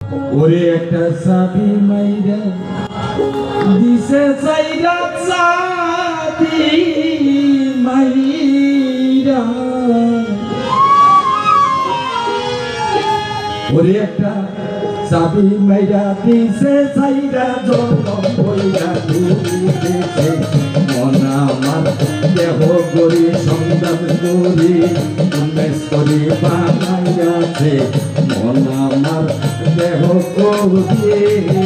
ওরে একটা চাবি মাইরা দিছে চাইরা চাবি মাইরা ওরে একটা চাবি মাইরা দিছে চাইরা জনম কইরা ঘুরিতেছে মন আমার দেহ গরি সংগ্রাম করি উন্মেষ করি বানাইয়াছে মন আমার দেহ করি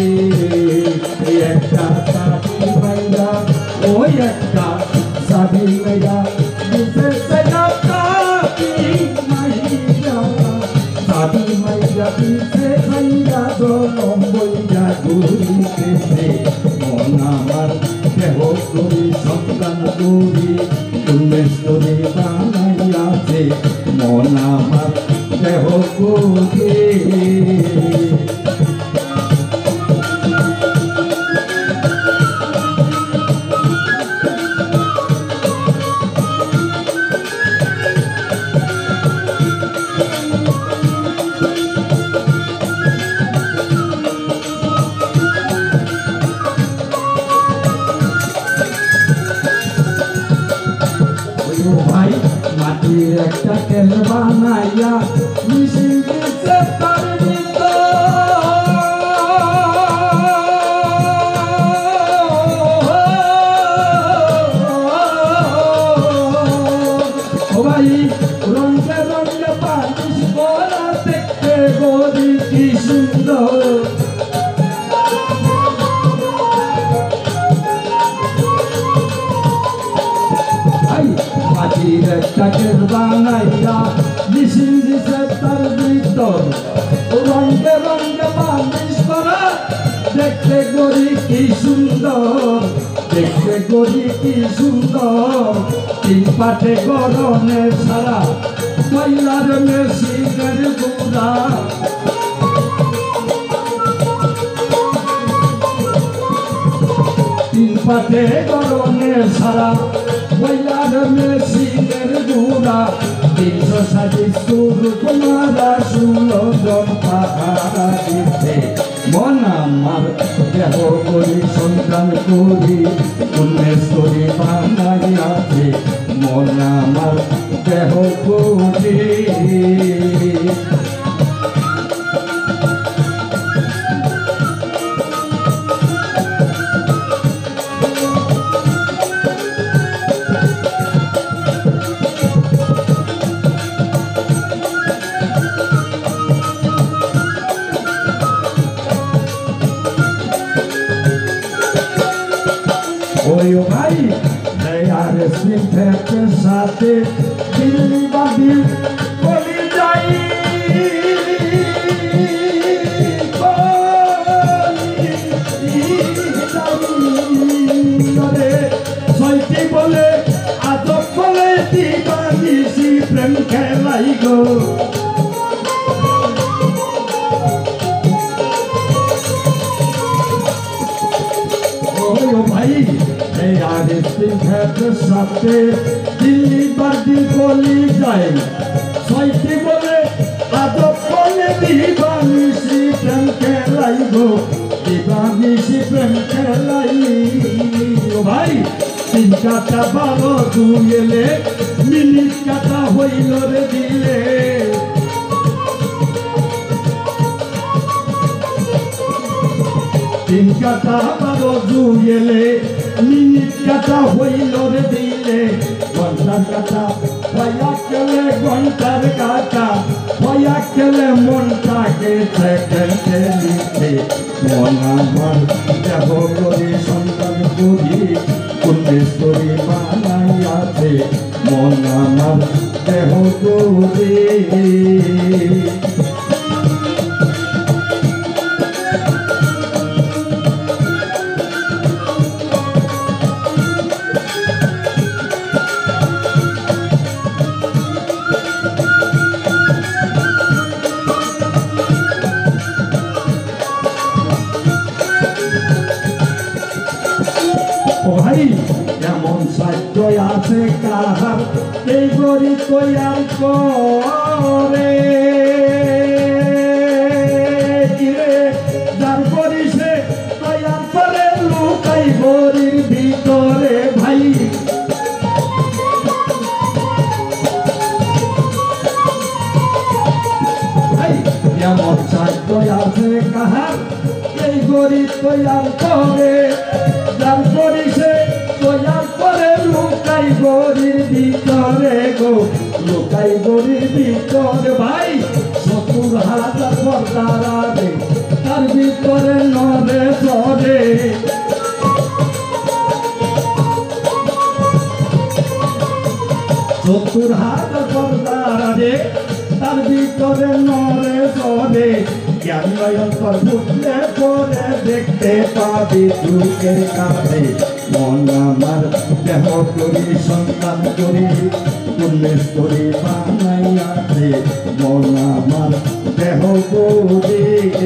একটা চাবি মাইরা ওই একটা চাবি মাইরা দিছে চাইরা চাবি মাইরা চাবি মাইরা দিছে চাইরা জনম কইরা ঘুরিতেছে মন আমার দেহ করি সংগ্রাম করি উন্মেষ করি বানাইয়াছে মন আমার দেহ করি ভাই মাটির একটা তেল বানাইয়া মিশিয়ে দিচ্ছে তার ভিতর ও ভাই রঙে রঙে পালিশ করা দেখতে গরি কি সুন্দর মাটির একটা তেল বানাইয়া মিশিয়ে দিছে তার ভিতর রঙে রঙে পালিশ করা দেখতে গরি কি সুন্দর দেখতে গরি কি সুন্দর তিন পাটে গরমের সারা ময়লার মেশিনের গুড়া তিন পাটে গরমের সারা ময়লার মেশিনের গুড়া 360 তোমারা 16 জন পাহারা দিতে মন আমার দেহ করি সন্তান করি উন্মেষ করি বানাইয়াছে মন আমার দেহ করি ওই ভাই আর স্মিথের সাথে দিল্লি বাদি বলি যাই ছয়টি বলে আদব বলে দিবানিসি প্রেম খেলাই গো ভাই আর স্মিথের সাথে দিল্লি বাদি বলি যাই ছয়টি বলে আদব বলে দিবানিসি প্রেম খেলাই গো দিবানিসি প্রেম খেলাই ভাই 3 কাটা 12 দুয়েলে মিনিট কাটা হইল রে দিলে 3 কাটা 12 দুয়েলে মিনিট কাটা হইল রে দিলে ঘন্টার কাটা হইয়া গেলে ঘন্টার কাটা হইয়া গেলে মনটাকে সেকেন্ডে লিখে মন আমার দেহ করি সন্তান করি উন্মেষ করি বানাইয়াছে মন আমার দেহ করি ভাই এমন সাহায্য আছে কাহার এই গরি তৈয়ার করে সাধ্য আছে কাহার এই গরিব তৈয়ার করে যার করি সে তৈয়ার করে লুকাই গরির ভিতরে গো লুকাই গরির ভিতরে ভাই 70,000 পর্দার আগে তার ভিতরে নরে চরে 70,000 পর্দার আগে তার ভিতরে নরে চরে জ্ঞান অন্তর বুঝলে পরে দেখতে পাবি দুঃখের কাছে মন আমার দেহ করি সন্তান করি উল্লেখ করি বানাইয়াছে মন আমার দেহ করি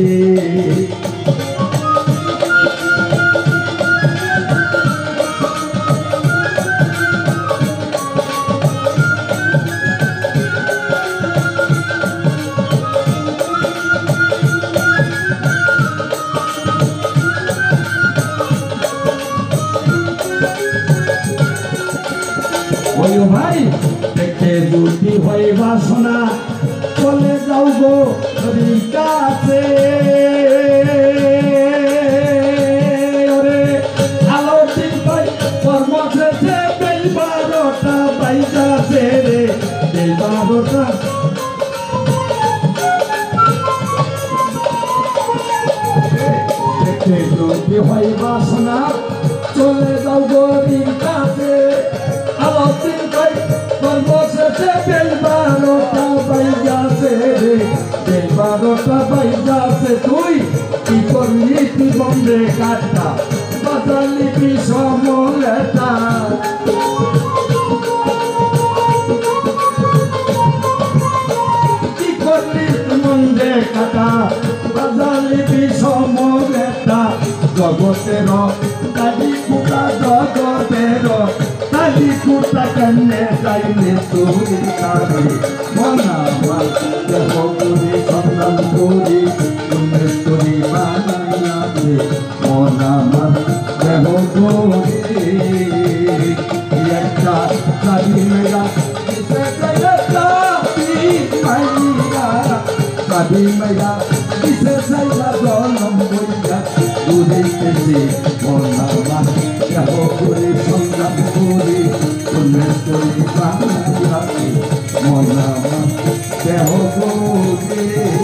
ওই ভাই দেখে দুটি হয়ে বাসনা চলে যাও গো হরির কাছে আলো দিন ভাই কর্ম শেষে বেল 12টা বাইজাছে রে বেল 12টা দেখে দুটি হয়ে বাসনা চলে যাও গো হরির কাছে আলোচিত ভাই কর্মশেষে বেল 12টা বাইজাছে রে বেল 12টা বাইজাছে তুই কি করলি তুই বন্ধে কাটটা বাজালি বিষমলেটা কি করলি তুই বন্ধে কাটা বাজালি বিষমলেটা জগতের কালি কুটা জগতের কালি কুটা কান্নে যাইলে তুই কারে মনা আমার দেহ করি সন্তান করি উন্মেষ করি বানাইয়াছে মনা আমার দেহ করি একটা কালি মেলা কালি মেলা কিসে সাইলা জনম বইয়া বুঝিতেছি মনা আমার দেহ করি সন্তান করি উন্মেষ করি বানাইয়াছে মনা আমার দেহ করি